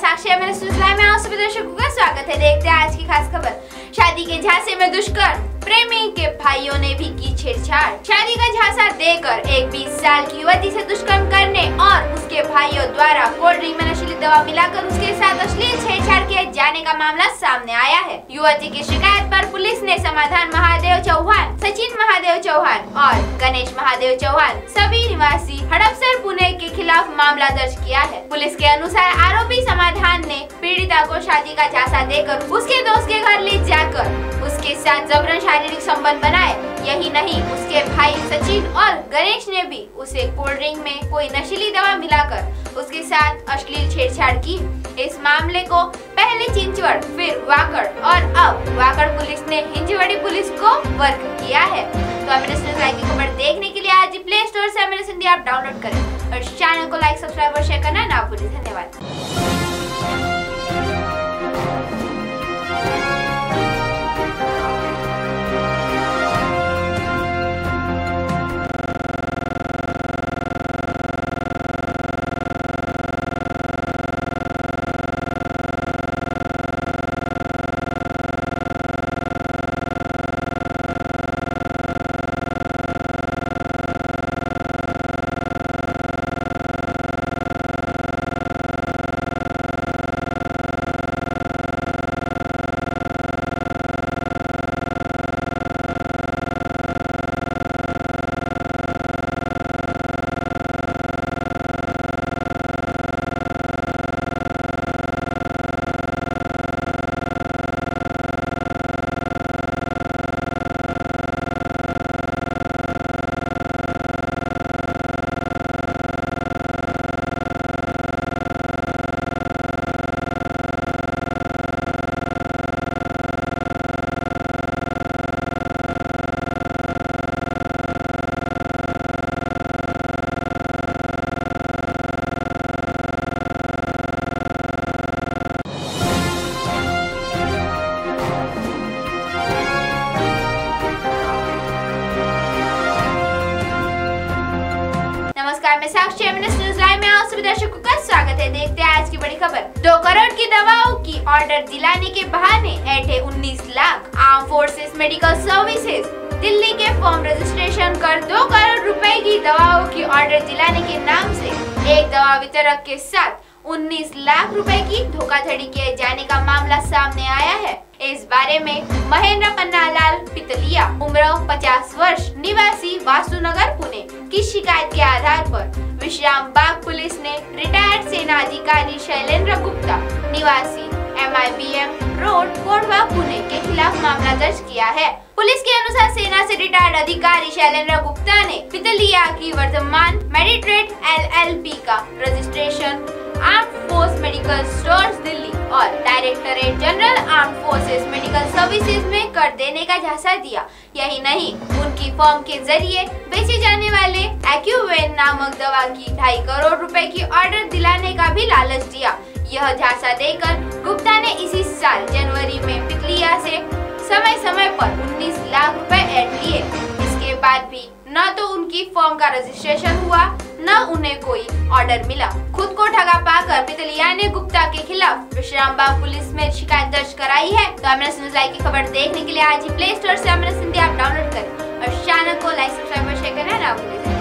साक्षी मेरे सिलसिले में आप सभी दर्शकों का स्वागत है। देखते हैं आज की खास खबर। शादी के झांसे में दुष्कर्म, प्रेमी के भाइयों ने भी की छेड़छाड़। शादी का झांसा देकर एक 20 साल की युवती से दुष्कर्म करने और उसके भाइयों द्वारा कोल्ड ड्रिंक में नशीली दवा मिलाकर उसके साथ अश्लील छेड़छाड़ किए जाने का मामला सामने आया है। युवती की शिकायत पर पुलिस ने समाधान महादेव चौहान, सचिन महादेव चौहान और गणेश महादेव चौहान सभी निवासी हड़पसर पुणे के खिलाफ मामला दर्ज किया है। पुलिस के अनुसार आरोपी समाधान ने पीड़िता को शादी का झांसा देकर उसके दोस्त के घर ले जाकर उसके साथ जबरन शारीरिक संबंध बनाए। यही नहीं, उसके भाई सचिन और गणेश ने भी उसे कोल्ड ड्रिंक में कोई नशीली दवा मिलाकर उसके साथ अश्लील छेड़छाड़ की। इस मामले को पहले चिंचवड़, फिर वाकड़ और अब वाकड़ पुलिस ने हिंजवड़ी पुलिस को वर्क किया है। तो अमृत की खबर देखने के लिए आज प्ले स्टोर से अमृत हिंदी ऐप डाउनलोड करें और चैनल को लाइक, सब्सक्राइब और शेयर करना ना भूलें। धन्यवाद। नमस्कार, मैं साक्षी न्यूज लाइव में आप सभी दर्शकों का स्वागत है। देखते हैं आज की बड़ी खबर। 2 करोड़ की दवाओं की ऑर्डर दिलाने के बहाने ऐंठे 19 lakh. Armed forces medical services Delhi के फॉर्म रजिस्ट्रेशन कर 2 करोड़ रुपए की दवाओं की ऑर्डर दिलाने के नाम से एक दवा वितरक के साथ 19 लाख रुपए की धोखाधड़ी किए जाने का मामला सामने आया है। इस बारे में महेंद्र पन्नालाल पितलिया, उम्र 50 वर्ष, निवासी वासुनगर पुणे की शिकायत के आधार पर विश्राम बाग पुलिस ने रिटायर्ड सेना अधिकारी शैलेंद्र गुप्ता, निवासी MIBM रोड, कोंडवा, पुणे के खिलाफ मामला दर्ज किया है। पुलिस के अनुसार सेना से रिटायर्ड अधिकारी शैलेंद्र गुप्ता ने पितलिया की वर्तमान मेडिट्रेड LLP का registration armed force medical stores Delhi और directorate general armed forces medical services में कर देने का झांसा दिया। यही नहीं, उनकी फर्म के जरिए बेचे जाने वाले एक्यूवेन नामक दवा की 2.5 करोड़ रुपए की ऑर्डर दिलाने का भी लालच दिया। यह झांसा देकर गुप्ता ने इसी साल जनवरी में पितलिया से समय समय पर 19 लाख रुपए ऐंठ लिए। इसके बाद भी न तो उनकी फर्म का रजिस्ट्रेशन हुआ, न उन्हें कोई ऑर्डर मिला। खुद को ठगा पाकर पितलिया ने गुप्ता के खिलाफ विश्रामबाग पुलिस में शिकायत दर्ज कराई है। तो अमृत न्यूज लाइव की खबर देखने के लिए आज ही प्ले स्टोर से अमृत हिंदी ऐप डाउनलोड करें और चैनल को लाइक, सब्सक्राइब और शेयर करना ना भूलें।